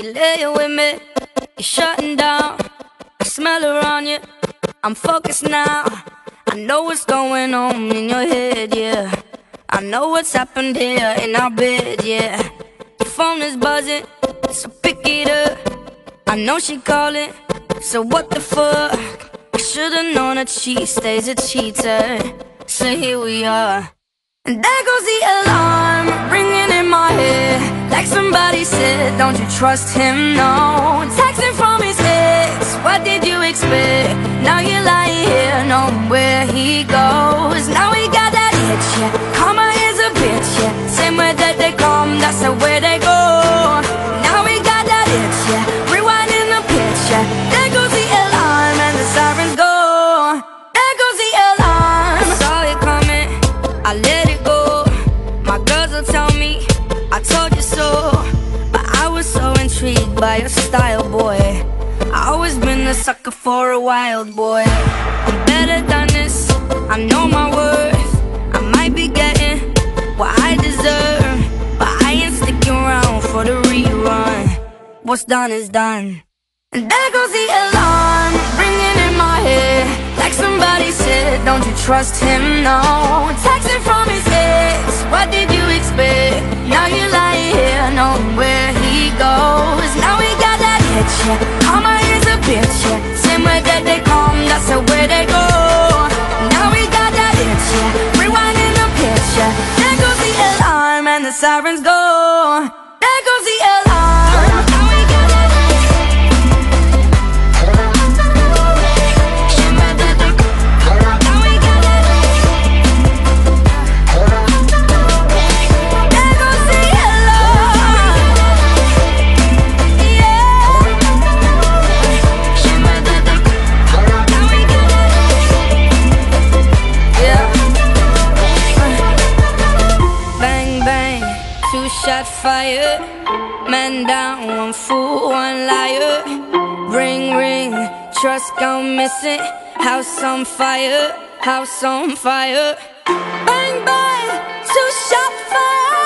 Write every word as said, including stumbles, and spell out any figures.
You lay with me, you're shutting down. I smell her on you, I'm focused now. I know what's going on in your head, yeah. I know what's happened here in our bed, yeah. Your phone is buzzing, so pick it up. I know she calling, so what the fuck? I should've known that she stays a cheater. So here we are. And there goes the alarm, ringing in my head. Like somebody said, don't you trust him, no. Texting from his ex, what did you expect? Now you're lying here, knowing where he goes. Now he got that itch, yeah. Karma is a bitch, yeah. Same way that they come, that's the way they go. Now we got that itch, yeah. Rewinding the pitch, yeah. There goes the alarm and the sirens go. There goes the alarm. I saw it coming, I let it go. My girls will tell me, I told you so. But I was so intrigued by your style, boy. I always been a sucker for a wild boy. I'm better than this, I know my worth. I might be getting what I deserve, but I ain't sticking around for the rerun. What's done is done. And there goes the alarm, ringing in my head. Like somebody said, don't you trust him, no. Texting from his ex, what did you expect? Now you're lying here, knowing where he goes. Now we got that itch, yeah. Karma is a bitch, yeah. Same way that they come, that's the way they go. Now we got that itch, yeah. Rewinding the pitch, yeah. There goes the alarm and the sirens go. There goes the alarm. Now we got that itch. Now we got that itch. There goes the alarm. Yeah. Now we got that itch. Yeah. Bang, bang, two shot fire. Man down, one fool, one liar. Ring, ring, trust gone missing. House on fire, house on fire. Bang, bang, two shot fire.